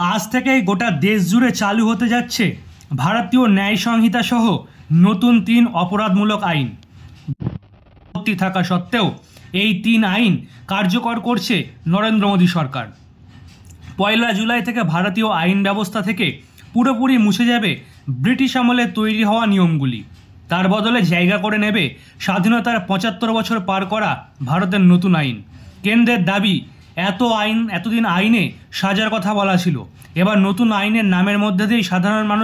আজ থেকেই গোটা দেশ জুড়ে চালু হতে যাচ্ছে ভারতীয় ন্যায় সংহিতা সহ নতুন 3 অপরাধমূলক আইন। আপত্তি থাকা সত্ত্বেও এই 3 আইন কার্যকর করছে নরেন্দ্র মোদী সরকার। 1 জুলাই থেকে ভারতীয় আইন ব্যবস্থা থেকে পুরোপুরি মুছে যাবে ব্রিটিশ আমলে তৈরি হওয়া নিয়মগুলি। তার বদলে জায়গা করে নেবে স্বাধীনতার 75 বছর পার করা ভারতের নতুন আইন। কেন্দ্রের দাবি, এতদিন আইনে সাজার কথা বলা ছিল, এবার নতুন আইনের নামের মধ্যে দিয়েই সাধারণ মানুষ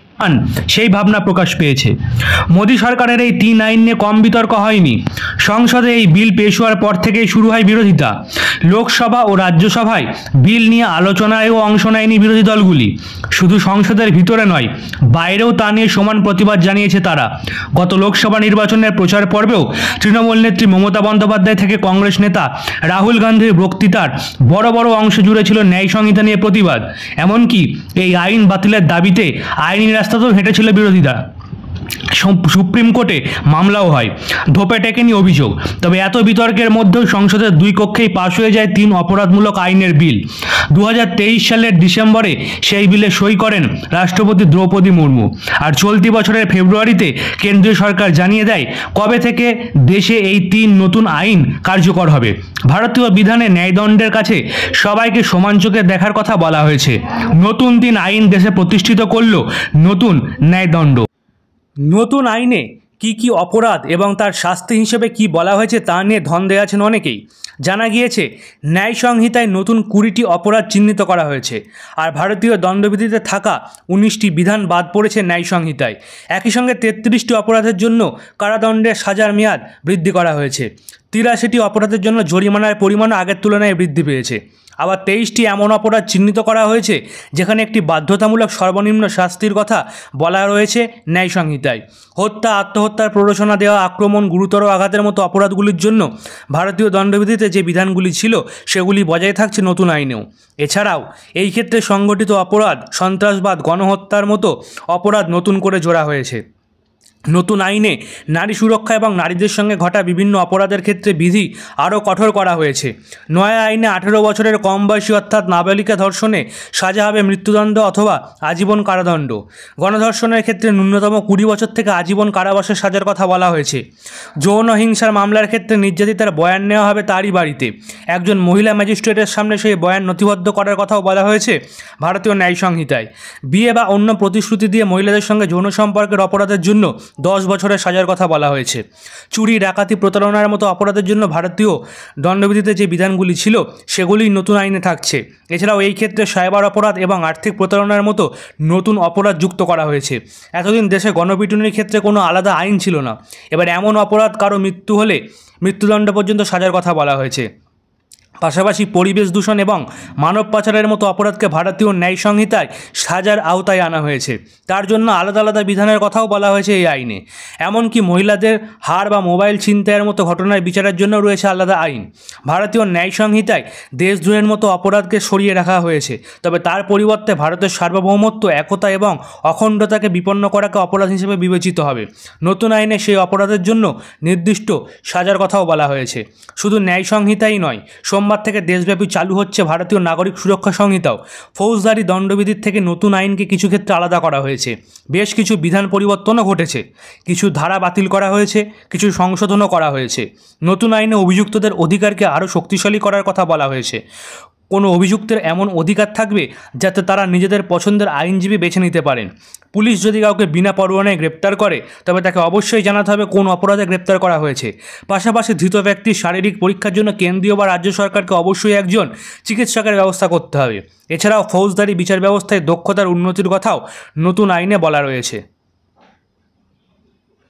সেই ভাবনা প্রকাশ পেয়েছে। মোদী সরকারের এই 3 আইন নিয়ে কম বিতর্ক হয়নি। সংসদে এই বিল পেশ হওয়ার পর থেকেই শুরু হয় বিরোধিতা। লোকসভা ও রাজ্যসভায় বিল নিয়ে আলোচনায়ও অংশ নেয়নি বিরোধী দলগুলি। শুধু সংসদের ভিতরে নয়, বাইরেও তা নিয়ে সমান প্রতিবাদ জানিয়েছে তারা। গত লোকসভা নির্বাচনের প্রচার পর্বেও তৃণমূল নেত্রী মমতা বন্দ্যোপাধ্যায় থেকে কংগ্রেস নেতা রাহুল গান্ধীর বক্তৃতার বড় বড় অংশ জুড়ে ছিল ন্যায় সংহিতা নিয়ে প্রতিবাদ। এমনকি এই আইন বাতিলের দাবিতে আইনি রাস্তাতেও হেঁটেছিল বিরোধীরা। সুপ্রিম কোর্টে মামলাও হয়, ধোপে টেকেনি অভিযোগ। তবে এত বিতর্কের মধ্যেও সংসদের 2 কক্ষেই পাশ হয়ে যায় 3 অপরাধমূলক আইনের বিল। 2023 সালের ডিসেম্বরে সেই বিলে সই করেন রাষ্ট্রপতি দ্রৌপদী মুর্মু। আর চলতি বছরের ফেব্রুয়ারিতে কেন্দ্রীয় সরকার জানিয়ে দেয় কবে থেকে দেশে এই 3 নতুন আইন কার্যকর হবে। ভারতীয় বিধানে ন্যায়দণ্ডের কাছে সবাইকে সমান চোখে দেখার কথা বলা হয়েছে। নতুন 3 আইন দেশে প্রতিষ্ঠিত করল নতুন ন্যায়দণ্ড। নতুন আইনে কি কি অপরাধ এবং তার শাস্তি হিসেবে কি বলা হয়েছে তা নিয়ে ধন্দে আছেন অনেকেই। জানা গিয়েছে, ন্যায় সংহিতায় নতুন 20টি অপরাধ চিহ্নিত করা হয়েছে, আর ভারতীয় দণ্ডবিধিতে থাকা 19টি বিধান বাদ পড়েছে ন্যায় সংহিতায়। একই সঙ্গে 33টি অপরাধের জন্য কারাদণ্ডের সাজার মেয়াদ বৃদ্ধি করা হয়েছে। 83টি অপরাধের জন্য জরিমানার পরিমাণও আগের তুলনায় বৃদ্ধি পেয়েছে। আবার 23টি এমন অপরাধ চিহ্নিত করা হয়েছে যেখানে একটি বাধ্যতামূলক সর্বনিম্ন শাস্তির কথা বলা রয়েছে ন্যায় সংহিতায়। হত্যা, আত্মহত্যার প্ররোচনা দেওয়া, আক্রমণ, গুরুতর আঘাতের মতো অপরাধগুলির জন্য ভারতীয় দণ্ডবিধিতে যে বিধানগুলি ছিল সেগুলি বজায় থাকছে নতুন আইনেও। এছাড়াও এই ক্ষেত্রে সংগঠিত অপরাধ, সন্ত্রাসবাদ, গণহত্যার মতো অপরাধ নতুন করে জোড়া হয়েছে। নতুন আইনে নারী সুরক্ষা এবং নারীদের সঙ্গে ঘটা বিভিন্ন অপরাধের ক্ষেত্রে বিধি আরও কঠোর করা হয়েছে। নয়া আইনে 18 বছরের কম বয়সী অর্থাৎ নাবালিকা ধর্ষণে সাজা হবে মৃত্যুদণ্ড অথবা আজীবন কারাদণ্ড। গণধর্ষণের ক্ষেত্রে ন্যূনতম 20 বছর থেকে আজীবন কারাবাসের সাজার কথা বলা হয়েছে। যৌন হিংসার মামলার ক্ষেত্রে নির্যাতিতার বয়ান নেওয়া হবে তারই বাড়িতে। একজন মহিলা ম্যাজিস্ট্রেটের সামনে সেই বয়ান নথিবদ্ধ করার কথাও বলা হয়েছে ভারতীয় ন্যায় সংহিতায়। বিয়ে বা অন্য প্রতিশ্রুতি দিয়ে মহিলাদের সঙ্গে যৌন সম্পর্কের অপরাধের জন্য 10 বছরের সাজার কথা বলা হয়েছে। চুরি, ডাকাতি, প্রতারণার মতো অপরাধের জন্য ভারতীয় দণ্ডবিধিতে যে বিধানগুলি ছিল সেগুলি নতুন আইনে থাকছে। এছাড়াও এই ক্ষেত্রে সাইবার অপরাধ এবং আর্থিক প্রতারণার মতো নতুন অপরাধ যুক্ত করা হয়েছে। এতদিন দেশে গণপিটুনির ক্ষেত্রে কোনো আলাদা আইন ছিল না। এবার এমন অপরাধ কারো মৃত্যু হলে মৃত্যুদণ্ড পর্যন্ত সাজার কথা বলা হয়েছে। পাশাপাশি পরিবেশ দূষণ এবং মানব পাচারের মতো অপরাধকে ভারতীয় ন্যায় সংহিতায় সাজার আওতায় আনা হয়েছে। তার জন্য আলাদা আলাদা বিধানের কথাও বলা হয়েছে এই আইনে। এমনকি মহিলাদের হার বা মোবাইল ছিনতাইয়ের মতো ঘটনার বিচারের জন্য রয়েছে আলাদা আইন। ভারতীয় ন্যায় সংহিতায় দেশদ্রোহের মতো অপরাধকে সরিয়ে রাখা হয়েছে, তবে তার পরিবর্তে ভারতের সার্বভৌমত্ব, একতা এবং অখণ্ডতাকে বিপন্ন করাকে অপরাধ হিসেবে বিবেচিত হবে। নতুন আইনে সেই অপরাধের জন্য নির্দিষ্ট সাজার কথাও বলা হয়েছে। শুধু ন্যায় সংহিতাই নয়, সোমবার থেকে দেশব্যাপী চালু হচ্ছে ভারতীয় নাগরিক সুরক্ষা সংহিতাও। ফৌজদারি দণ্ডবিধির থেকে নতুন আইনকে কিছু ক্ষেত্রে আলাদা করা হয়েছে। বেশ কিছু বিধান পরিবর্তনও ঘটেছে। কিছু ধারা বাতিল করা হয়েছে, কিছু সংশোধনও করা হয়েছে। নতুন আইনে অভিযুক্তদের অধিকারকে আরও শক্তিশালী করার কথা বলা হয়েছে। কোনো অভিযুক্তের এমন অধিকার থাকবে যাতে তারা নিজেদের পছন্দের আইনজীবী বেছে নিতে পারেন। পুলিশ যদি কাউকে বিনা পরোয়ানায় গ্রেপ্তার করে তবে তাকে অবশ্যই জানাতে হবে কোন অপরাধে গ্রেপ্তার করা হয়েছে। পাশাপাশি ধৃত ব্যক্তির শারীরিক পরীক্ষার জন্য কেন্দ্রীয় বা রাজ্য সরকারকে অবশ্যই একজন চিকিৎসকের ব্যবস্থা করতে হবে। এছাড়াও ফৌজদারি বিচার ব্যবস্থায় দক্ষতার উন্নতির কথাও নতুন আইনে বলা রয়েছে।